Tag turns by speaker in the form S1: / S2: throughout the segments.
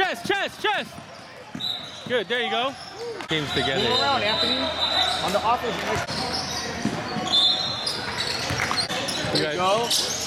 S1: Chest, chest, chest. Good, there you go. Teams together.
S2: Move around, Anthony. On the offense, there you go.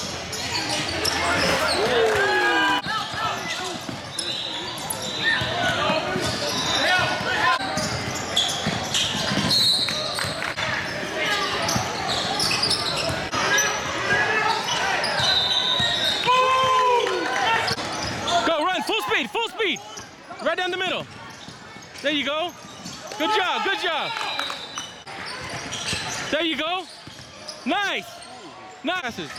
S1: Go, run, full speed, full speed. Right down the middle. There you go. Good job, good job. There you go. Nice. Nice. There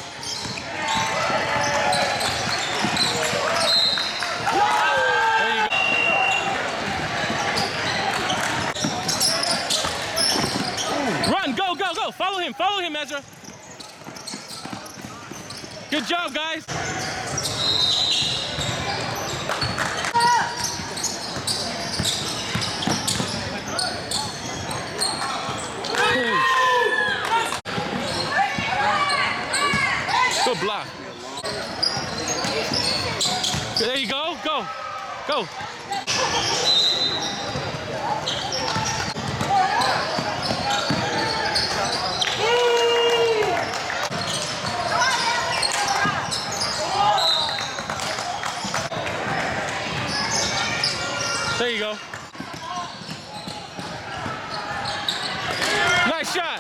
S1: you go. Run, go, go, go. Follow him, Ezra. Good job, guys. Good block. There you go. Go. Go. There you go. Nice shot.